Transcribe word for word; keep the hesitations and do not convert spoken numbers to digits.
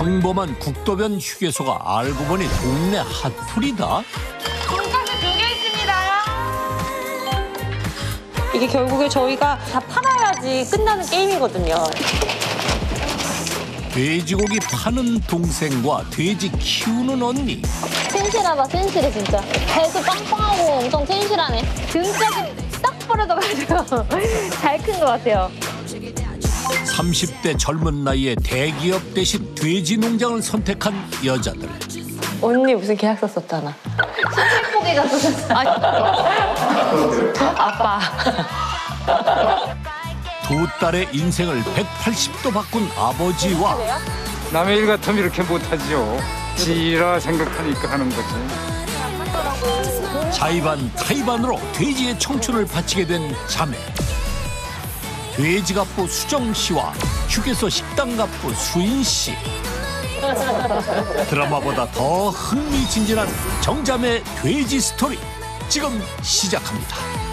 평범한 국도변 휴게소가 알고 보니 동네 핫플이다. 돈가스 두 개 있습니다. 이게 결국에 저희가 다 팔아야지 끝나는 게임이거든요. 돼지고기 파는 동생과 돼지 키우는 언니. 센실하다, 센실해, 진짜. 배도 빵빵하고 엄청 센실하네. 등짝이 딱 벌어져가지고 잘 큰 것 같아요. 삼십 대 젊은 나이에 대기업 대신 돼지 농장을 선택한 여자들. 언니 무슨 계약서 썼잖아. 신세포기가 썼었어. 아빠. 두 딸의 인생을 백팔십 도 바꾼 아버지와 남의 일 같으면 이렇게 못하지요. 지라 생각하니까 하는 거지. 자의반 타의반으로 돼지의 청춘을 바치게 된 자매. 돼지갑부 수정씨와 휴게소 식당갑부 수인씨. 드라마보다 더 흥미진진한 정자매 돼지 스토리 지금 시작합니다.